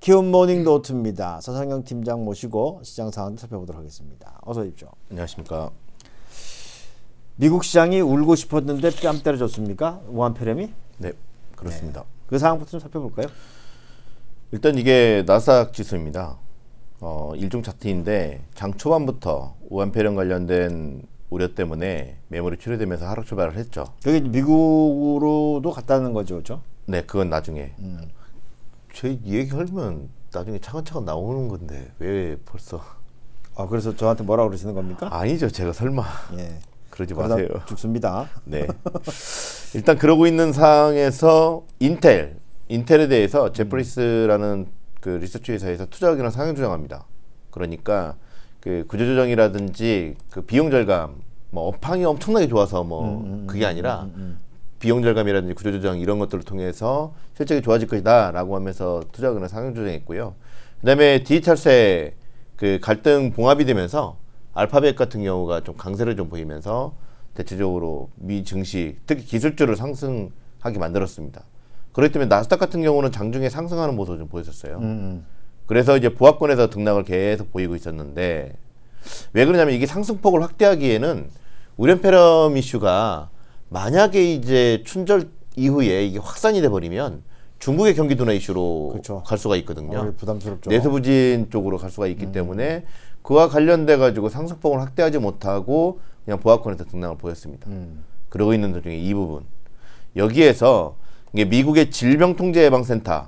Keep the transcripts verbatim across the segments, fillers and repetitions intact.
키움 모닝 노트입니다. 서상영 팀장 모시고 시장 상황 살펴보도록 하겠습니다. 어서 오십시오. 안녕하십니까. 미국 시장이 울고 싶었는데 뺨 때려줬습니까? 우한폐렴이? 네, 그렇습니다. 네. 그 상황부터 좀 살펴볼까요? 일단 이게 나스닥 지수입니다. 어, 일종 차트인데 장 초반부터 우한폐렴 관련된 우려 때문에 매물이 출회되면서 하락 출발을 했죠. 여기 미국으로도 갔다는 거죠, 그렇죠? 네, 그건 나중에. 음. 제 얘기하면 나중에 차근차근 나오는 건데 왜 벌써? 아, 그래서 저한테 뭐라고 그러시는 겁니까? 아니죠, 제가 설마. 예. 그러지 마세요. 죽습니다. 네. 일단 그러고 있는 상황에서 인텔, 인텔에 대해서 제프리스라는 그 리서치 회사에서 투자 의견을 상향 조정합니다. 그러니까 그 구조조정이라든지 그 비용 절감, 뭐 업황이 엄청나게 좋아서 뭐 음, 음, 그게 아니라 음, 음. 비용 절감이라든지 구조조정 이런 것들을 통해서 실적이 좋아질 것이다라고 하면서 투자 의견을 상향 조정했고요. 그다음에 디지털세 그 갈등 봉합이 되면서 알파벳 같은 경우가 좀 강세를 좀 보이면서 대체적으로 미 증시 특히 기술주를 상승하게 만들었습니다. 그렇기 때문에 나스닥 같은 경우는 장중에 상승하는 모습을 좀 보였었어요. 음. 그래서 이제 보합권에서 등락을 계속 보이고 있었는데 왜 그러냐면 이게 상승폭을 확대하기에는 우련폐렴 이슈가 만약에 이제 춘절 이후에 이게 확산이 돼 버리면 중국의 경기 둔화 이슈로 그렇죠. 갈 수가 있거든요. 어, 부담스럽죠. 내수 부진 쪽으로 갈 수가 있기 음. 때문에 그와 관련돼 가지고 상승폭을 확대하지 못하고 그냥 보합권에서 등락을 보였습니다. 음. 그러고 있는 도중에 이 부분 여기에서 이게 미국의 질병통제예방센터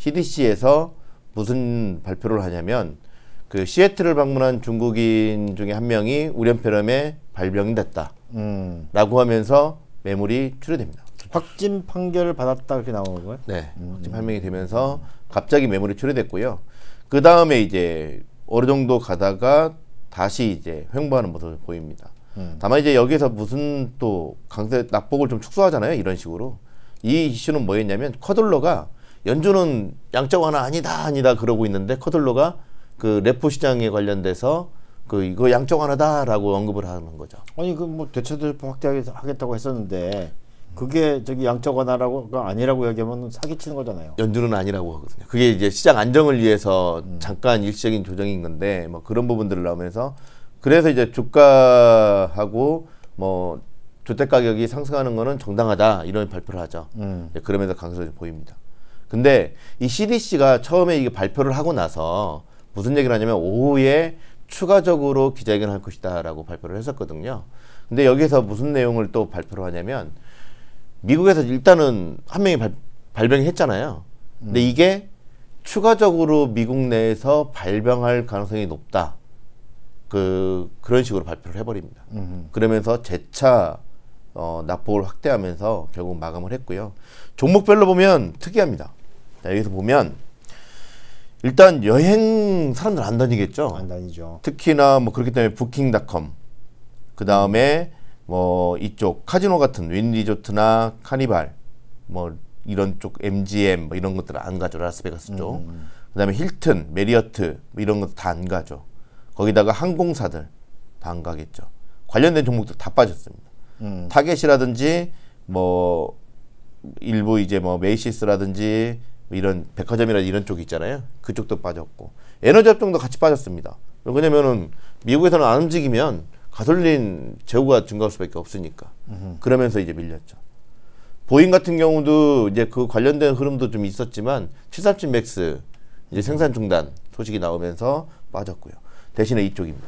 씨디씨에서 무슨 발표를 하냐면 그 시애틀을 방문한 중국인 중에 한 명이 우련폐렴에 발병이 됐다라고 음. 하면서 매물이 출회됩니다. 확진 판결을 받았다 이렇게 나오는 거예요? 네, 음. 확진 판명이 되면서 갑자기 매물이 출회됐고요. 그 다음에 이제 어느 정도 가다가 다시 이제 횡보하는 모습을 보입니다. 음. 다만 이제 여기서 무슨 또 강세 낙폭을 좀 축소하잖아요. 이런 식으로. 이 이슈는 뭐였냐면 커들러가 연준은 양적 완화 아니다 아니다 그러고 있는데 커들러가 그 레포 시장에 관련돼서 그 이거 양적 완화다라고 언급을 하는 거죠. 아니 그 뭐 대체대표 확대하겠다고 했었는데 그게 저기 양적 완화라고가 아니라고 얘기하면 사기치는 거잖아요. 연준은 아니라고 하거든요. 그게 이제 시장 안정을 위해서 음. 잠깐 일시적인 조정인 건데 뭐 그런 부분들을 나오면서 그래서 이제 주가하고 뭐 주택 가격이 상승하는 거는 정당하다 이런 발표를 하죠. 음. 그러면서 강세가 좀 보입니다. 근데 이 씨디씨가 처음에 이게 발표를 하고 나서 무슨 얘기를 하냐면 오후에 추가적으로 기자회견을 할 것이다라고 발표를 했었거든요. 근데 여기서 무슨 내용을 또 발표를 하냐면 미국에서 일단은 한 명이 발, 발병이 했잖아요. 근데 음. 이게 추가적으로 미국 내에서 발병할 가능성이 높다. 그 그런 식으로 발표를 해버립니다. 음. 그러면서 재차 어, 낙폭을 확대하면서 결국 마감을 했고요. 종목별로 보면 특이합니다. 자, 여기서 보면 일단 여행 사람들 안 다니겠죠. 안 다니죠. 특히나 뭐 그렇기 때문에 부킹닷컴 그 다음에 뭐 이쪽 카지노 같은 윈리조트나 카니발 뭐 이런 쪽 엠지엠 뭐 이런 것들 안 가죠. 라스베가스 쪽. 음. 그 다음에 힐튼, 메리어트 뭐 이런 것도 다 안 가죠. 거기다가 항공사들 다 안 가겠죠. 관련된 종목들 다 빠졌습니다. 음. 타겟이라든지 뭐 일부 이제 뭐 메이시스라든지 뭐 이런 백화점이라든지 이런 쪽이 있잖아요. 그쪽도 빠졌고 에너지 업종도 같이 빠졌습니다. 왜냐면은 미국에서는 안 움직이면 가솔린 재고가 증가할 수밖에 없으니까. 음흠. 그러면서 이제 밀렸죠. 보잉 같은 경우도 이제 그 관련된 흐름도 좀 있었지만 칠삼칠 맥스 이제 생산 중단 소식이 나오면서 빠졌고요. 대신에 이쪽입니다.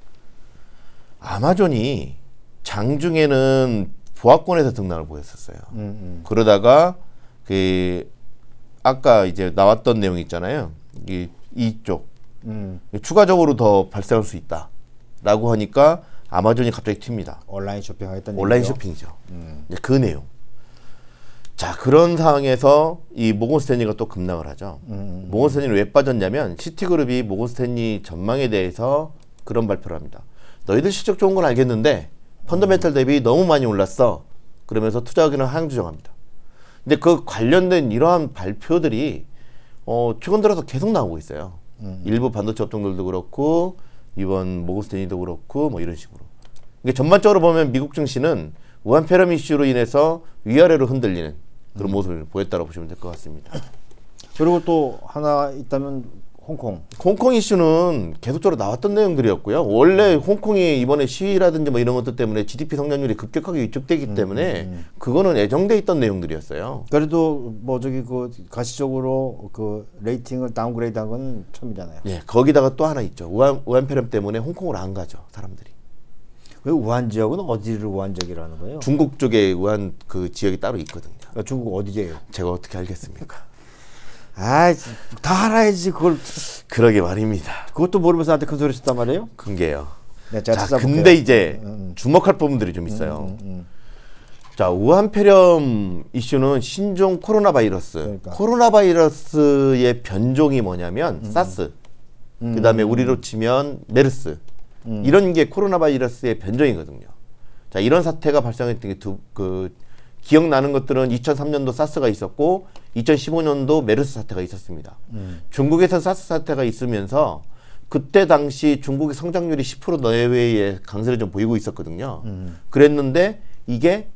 아마존이 장중에는 보합권에서 등락을 보였었어요. 음, 음. 그러다가 그 아까 이제 나왔던 내용 있잖아요. 이 이쪽 음. 추가적으로 더 발생할 수 있다라고 하니까 아마존이 갑자기 튑니다. 온라인 쇼핑하겠다는 온라인 얘기죠? 쇼핑이죠. 음. 이제 그 내용. 자, 그런 상황에서 이 모건스탠리가 또 급락을 하죠. 음. 모건스탠리는 왜 빠졌냐면 시티그룹이 모건스탠리 전망에 대해서 그런 발표를 합니다. 너희들 실적 좋은 건 알겠는데 펀더멘탈 대비 너무 많이 올랐어. 그러면서 투자 의견을 하향 조정합니다. 근데 그 관련된 이러한 발표들이 어, 최근 들어서 계속 나오고 있어요. 음. 일부 반도체 업종들도 그렇고 이번 모건스탠리도 그렇고 뭐 이런 식으로. 이게 전반적으로 보면 미국 증시는 우한폐렴 이슈로 인해서 위아래로 흔들리는 그런 음. 모습을 보였다고 보시면 될 것 같습니다. 그리고 또 하나 있다면 홍콩. 홍콩 이슈는 계속적으로 나왔던 내용들이었고요. 원래 홍콩이 이번에 시위라든지 뭐 이런 것들 때문에 지디피 성장률이 급격하게 위축되기 음, 때문에 음, 음. 그거는 예정돼 있던 내용들이었어요. 그래도 뭐 저기 그 가시적으로 그 레이팅을 다운그레이드한 건 처음이잖아요. 예, 거기다가 또 하나 있죠. 우한 우한폐렴 때문에 홍콩을 안 가죠, 사람들이. 왜 우한 지역은 어디를 우한 지역이라는 거예요? 중국 쪽에 우한 그 지역이 따로 있거든요. 그러니까 중국 어디예요? 제가 어떻게 알겠습니까? 아, 다 알아야지 그걸. 그러게 말입니다. 그것도 모르면서 나한테 큰 소리 쳤단 말이에요? 그게요. 네, 제가 자, 찾아볼게요. 근데 이제 음, 음. 주목할 부분들이 좀 있어요. 음, 음. 자, 우한폐렴 이슈는 신종 코로나 바이러스. 그러니까. 코로나 바이러스의 변종이 뭐냐면 음. 사스. 음. 그다음에 우리로 치면 메르스. 음. 이런 게 코로나 바이러스의 변종이거든요. 자, 이런 사태가 발생했던 게 두 그 기억나는 것들은 이천삼 년도 사스가 있었고 이천십오 년도 메르스 사태가 있었습니다. 음. 중국에서 사스 사태가 있으면서 그때 당시 중국의 성장률이 십 퍼센트 내외의 강세를 좀 보이고 있었거든요. 음. 그랬는데 이게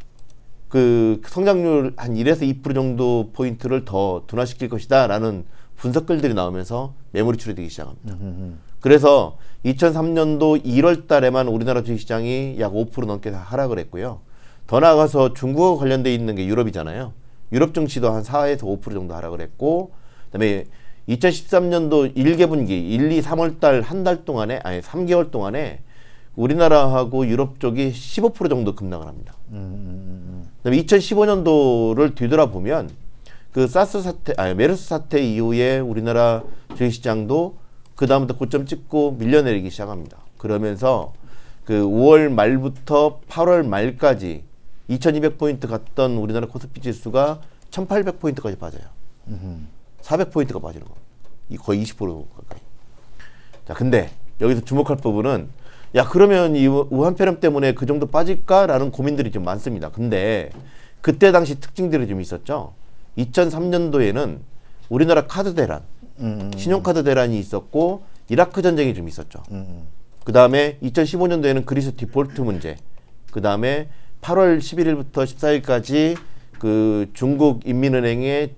그 성장률 한 일에서 이 퍼센트 정도 포인트를 더 둔화시킬 것이다라는 분석글들이 나오면서 매물이 출현되기 시작합니다. 음, 음. 그래서 이천삼 년도 일월 달에만 우리나라 주식시장이 약 오 퍼센트 넘게 하락을 했고요. 더 나아가서 중국과 관련돼 있는 게 유럽이잖아요. 유럽 증시도 한 사에서 오 퍼센트 정도 하락을 했고, 그다음에 이천십삼 년도 일 개 분기 일, 이, 삼월 달 한 달 동안에 아니 삼 개월 동안에 우리나라하고 유럽 쪽이 십오 퍼센트 정도 급락을 합니다. 음, 음, 그다음에 이천십오 년도를 뒤돌아보면 그 사스 사태, 아니 메르스 사태 이후에 우리나라 주식시장도 그 다음부터 고점 찍고 밀려내리기 시작합니다. 그러면서 그 오월 말부터 팔월 말까지 이천이백 포인트 갔던 우리나라 코스피 지수가 천팔백 포인트까지 빠져요. 음. 사백 포인트가 빠지는 겁니다. 이 거의 이십 퍼센트 가까이. 자, 근데 여기서 주목할 부분은 야, 그러면 이 우한폐렴 때문에 그 정도 빠질까라는 고민들이 좀 많습니다. 근데 그때 당시 특징들이 좀 있었죠. 이천삼 년도에는 우리나라 카드 대란, 음, 음. 신용카드 대란이 있었고 이라크 전쟁이 좀 있었죠. 음, 그 다음에 이천십오 년도에는 그리스 디폴트 문제, 그 다음에 팔월 십일일부터 십사일까지 그 중국 인민은행의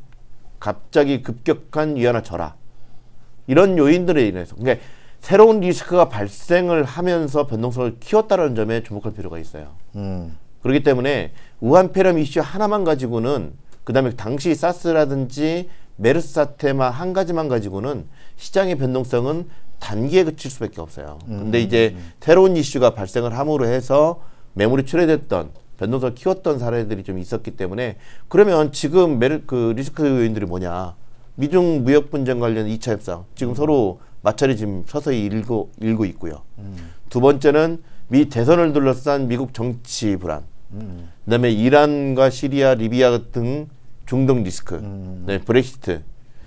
갑자기 급격한 위안화 절하, 이런 요인들에 인해서 그러니까 새로운 리스크가 발생을 하면서 변동성을 키웠다는 점에 주목할 필요가 있어요. 음. 그렇기 때문에 우한폐렴 이슈 하나만 가지고는, 그 다음에 당시 사스라든지 메르스 사태만 한 가지만 가지고는 시장의 변동성은 단기에 그칠 수밖에 없어요. 근데 음. 이제 새로운 이슈가 발생을 함으로 해서 매물이 출회됐던, 변동성을 키웠던 사례들이 좀 있었기 때문에, 그러면 지금 메르, 그 리스크 요인들이 뭐냐? 미중 무역 분쟁 관련 이 차 협상 지금 음. 서로 마찰이 지금 서서히 일고, 일고 있고요. 음. 두 번째는 미 대선을 둘러싼 미국 정치 불안, 음. 그다음에 이란과 시리아, 리비아 등 중동 리스크, 음. 네, 브렉시트,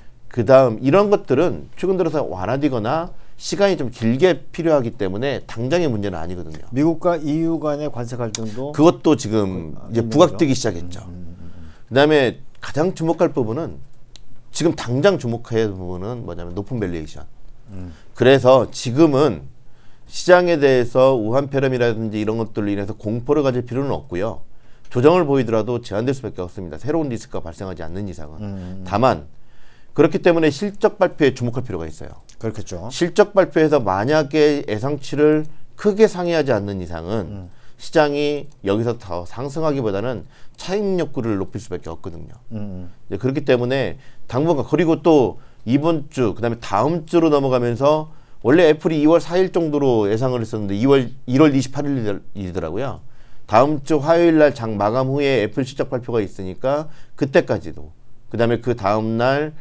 그 다음 이런 것들은 최근 들어서 완화되거나 시간이 좀 길게 필요하기 때문에 당장의 문제는 아니거든요. 미국과 이유 간의 관세 갈등도 그것도 지금 그, 이제 부각되기 시작했죠. 음, 음, 음. 그다음에 가장 주목할 부분은, 지금 당장 주목해야 할 부분은 뭐냐면 높은 밸류에이션. 음. 그래서 지금은 시장에 대해서 우한폐렴이라든지 이런 것들로 인해서 공포를 가질 필요는 없고요. 조정을 보이더라도 제한될 수밖에 없습니다. 새로운 리스크가 발생하지 않는 이상은. 음. 다만 그렇기 때문에 실적 발표에 주목할 필요가 있어요. 그렇겠죠. 실적 발표에서 만약에 예상치를 크게 상회하지 않는 이상은 음. 시장이 여기서 더 상승하기보다는 차익 욕구를 높일 수밖에 없거든요. 음. 그렇기 때문에 당분간, 그리고 또 이번 주, 그다음에 다음 주로 넘어가면서 원래 애플이 이월 사일 정도로 예상을 했었는데 이월 일월 이십팔일이더라고요. 다음 주 화요일 날 장 마감 후에 애플 실적 발표가 있으니까 그때까지도, 그다음에 그 다음 날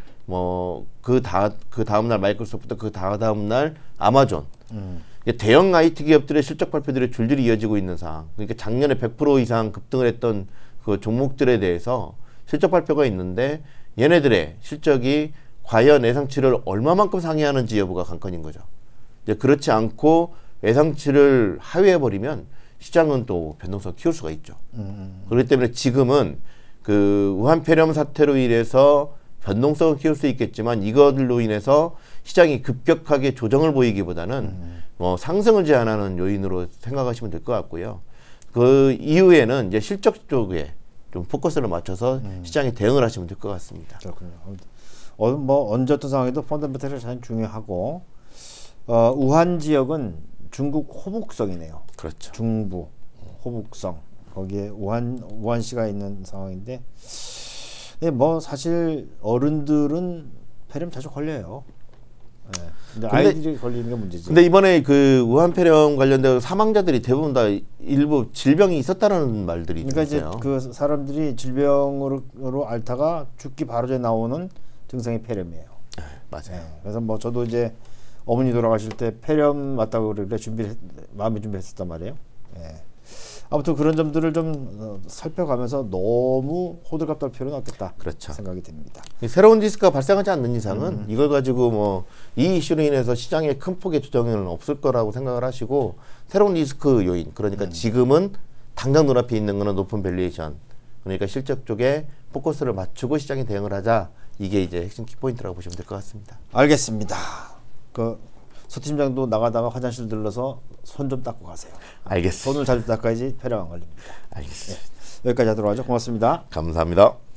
뭐 그 다 그 다음 날 마이크로소프트, 그 다 다음 날 아마존, 음. 대형 아이티 기업들의 실적 발표들이 줄줄이 이어지고 있는 상황. 그러니까 작년에 백 퍼센트 이상 급등을 했던 그 종목들에 대해서 실적 발표가 있는데 얘네들의 실적이 과연 예상치를 얼마만큼 상회하는지 여부가 관건인 거죠. 이제 그렇지 않고 예상치를 하회해 버리면 시장은 또 변동성을 키울 수가 있죠. 음. 그렇기 때문에 지금은 그 우한폐렴 사태로 인해서 변동성을 키울 수 있겠지만 이것들로 인해서 시장이 급격하게 조정을 보이기보다는 음. 어, 상승을 제한하는 요인으로 생각하시면 될 것 같고요. 그 이후에는 이제 실적 쪽에 좀 포커스를 맞춰서 음. 시장에 대응을 하시면 될 것 같습니다. 그렇군요. 어, 뭐 언제 어떤 상황에도 펀더멘털이 가장 중요하고 어, 우한 지역은 중국 호북성이네요. 그렇죠. 중부 호북성 거기에 우한 우한시가 있는 상황인데, 네, 뭐 사실 어른들은 폐렴 자주 걸려요. 네. 근데, 근데 아이들이 걸리는 게 문제지. 근데 이번에 그 우한 폐렴 관련된 사망자들이 대부분 다 일부 질병이 있었다는 말들이 그러니까 있어요. 이제 그 사람들이 질병으로 앓다가 죽기 바로 전에 나오는 증상이 폐렴이에요. 네, 맞아요. 네. 그래서 뭐 저도 이제 어머니 돌아가실 때 폐렴 맞다고 그래 준비 마음에 준비했었단 말이에요. 네. 아무튼 그런 점들을 좀 살펴가면서 너무 호들갑 떨 필요는 없겠다. 그렇죠. 생각이 듭니다. 새로운 리스크가 발생하지 않는 이상은 음. 이걸 가지고 뭐 이 이슈로 인해서 시장에 큰 폭의 조정은 없을 거라고 생각을 하시고, 새로운 리스크 요인, 그러니까 음. 지금은 당장 눈앞에 있는 거는 높은 밸류에이션, 그러니까 실적 쪽에 포커스를 맞추고 시장에 대응을 하자, 이게 이제 핵심 키포인트라고 보시면 될 것 같습니다. 알겠습니다. 그 서 팀장도 나가다가 화장실 들러서 손 좀 닦고 가세요. 알겠습니다. 손을 자주 닦아야지 폐렴 안 걸립니다. 알겠습니다. 네, 여기까지 하도록 하죠. 고맙습니다. 감사합니다.